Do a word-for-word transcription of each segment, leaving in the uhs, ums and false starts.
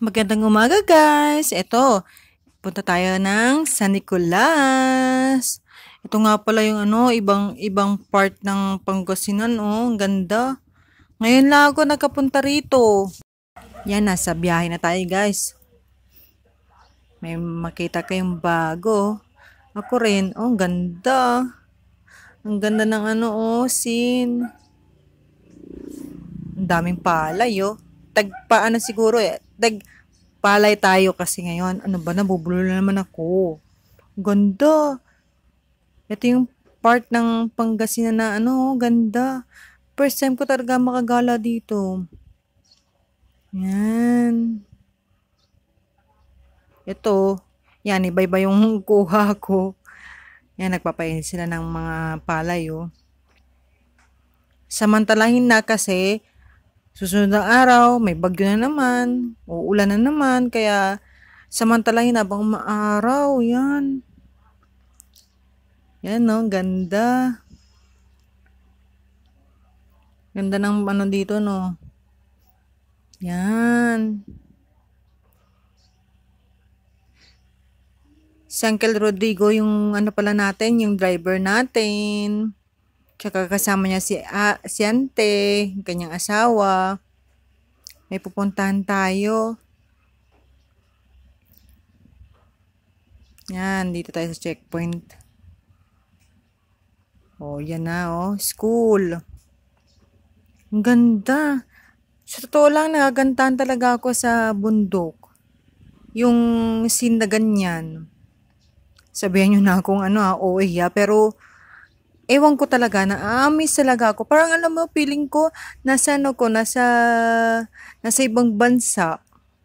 Magandang umaga guys. Ito, punta tayo ng San Nicolas. Ito nga pala yung ano, ibang ibang part ng Pangasinan, oh, ang ganda. Ngayon lang ako nakapunta rito. Yan, nasa biyahe na tayo guys. May makita kayong bago. Ako rin, oh, ang ganda. Ang ganda ng ano, oh, scene. Ang daming palay, oh. Tagpa ano siguro eh. Tag palay tayo kasi ngayon. Ano ba, nabubulol na naman ako. Ganda. Ito yung part ng Pangasinan na ano, ganda. First time ko talaga makagala dito. Yan. Ito. Yan, iba-iba yung kuha ko. Yan, nagpapain sila ng mga palay, oh. Samantalahin na kasi susunod ng araw, may bagyo na naman, uulan na naman, kaya samantalahin habang maaraw, yan. Yan, no, ganda. Ganda ng ano dito, no. Yan. Si Uncle Rodrigo, yung ano pala natin, yung driver natin. Tsaka kasama niya si, ah, si Ante, kanyang asawa. May pupuntahan tayo. Yan, dito tayo sa checkpoint. Oh, yan na, oh. School. Ang ganda. Sa totoo lang, nagagantahan talaga ako sa bundok. Yung scene na ganyan. Sabihan nyo na kung ano, ah, O A, ah, pero ewan ko talaga, na-amaze talaga ako. Parang alam mo, feeling ko, nasa ano ko, nasa, nasa ibang bansa.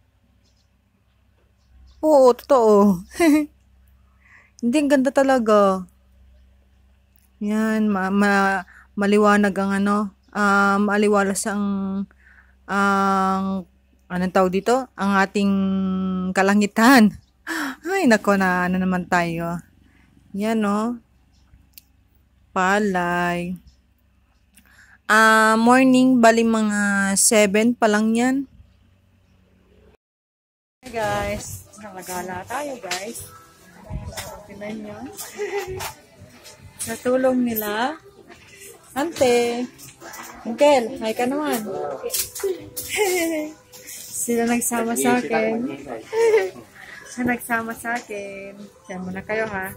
Oo, totoo. Hindi, ang ganda talaga. Yan, ma, ma, maliwanag ang ano, uh, maaliwalas ang, ang, anong tawag dito? Ang ating kalangitan. Ay, nako na, ano naman tayo. Yan, no? Palay. Ah, uh, morning, bali mga seven pa lang yan. Hey guys, nakagala tayo guys. Tingnan nyo. Sa tulong nila. Ante. Uncle, hi ka naman. Sila nagsama sa akin. Sila nagsama sa akin. Diyan muna kayo ha.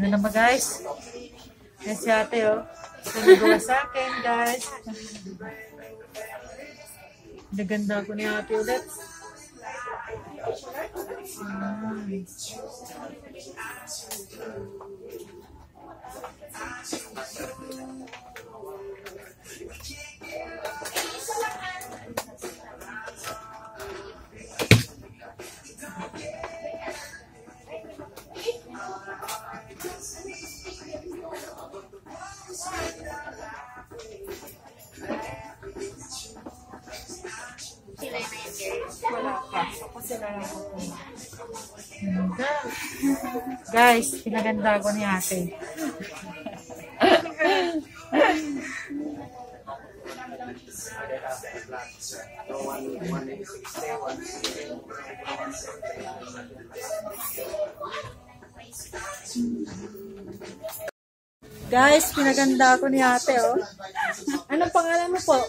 Ayan na naman guys. Yan si ate oh. Nagawa sa akin guys. Naganda ko ni ate ulit. Hmm. Wala pa. Kasi na lang ako. Guys, pinaganda ko ni ate. Guys, pinaganda ko ni ate, oh. Anong pangalan mo po?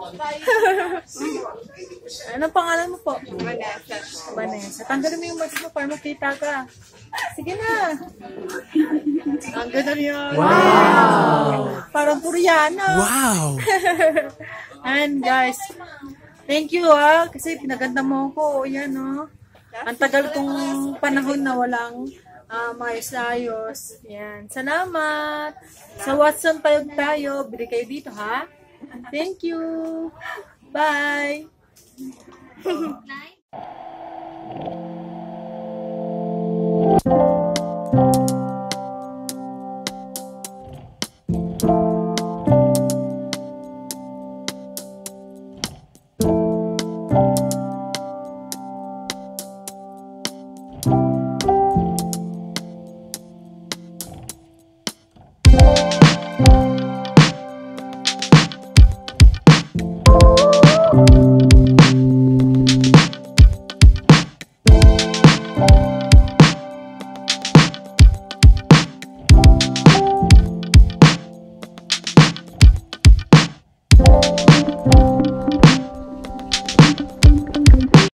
Anong pangalan mo po? Vanessa. Vanessa. Tanggalin mo yung mask mo para makita ka. Sige na. Ang ganda niya. Wow! Parang Koreana. Wow! And guys, thank you ah. Kasi pinaganda mo ko. Yan oh. Ang tagal kong panahon na walang uh, maayos-ayos. Yan. Salamat. Sa Watson Payog tayo. Bili kayo dito ha. Thank you. Bye.